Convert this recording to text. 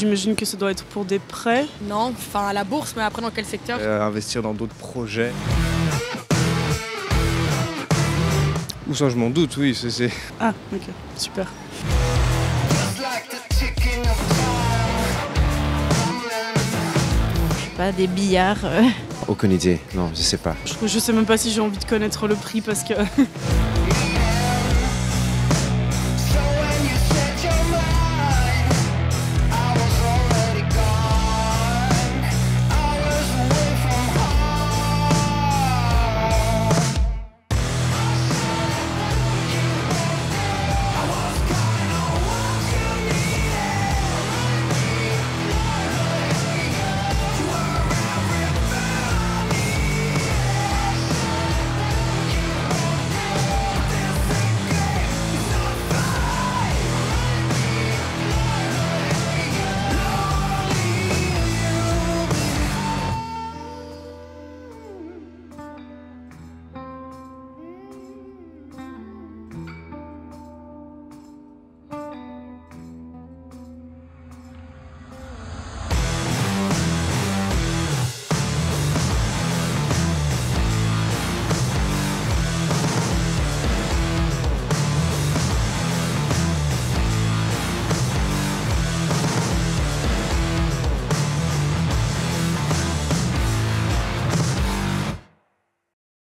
j'imagine que ça doit être pour des prêts. Non, enfin à la bourse, mais après dans quel secteur? Investir dans d'autres projets. Ou ça, je m'en doute, oui. C'est... Ah, ok, super. Pas des billards. Aucune idée, non, je sais pas. Je sais même pas si j'ai envie de connaître le prix parce que